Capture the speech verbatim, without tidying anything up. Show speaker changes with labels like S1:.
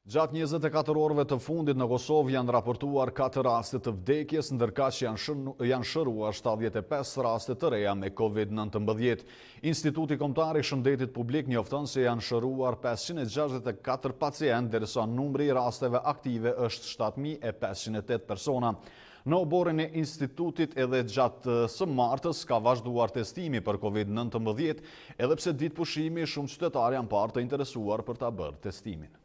S1: Gjatë njëzet e katër orëve të fundit në Kosovë janë raportuar katër raste të vdekjes, ndërka që janë, shën, janë shëruar shtatëdhjetë e pesë raste të reja me kovid nëntëmbëdhjetë. Instituti Kombëtar i Shëndetit Publik njofton se janë shëruar pesëqind e gjashtëdhjetë e katër pacient, derisa numri i rasteve aktive është shtatë mijë e pesëqind e tetë persona. Në oborin e institutit edhe gjatë së martës ka vazhduar testimi për kovid nëntëmbëdhjetë, edhe pse ditë pushimi shumë qytetarë janë parë të interesuar për ta bërë testimin.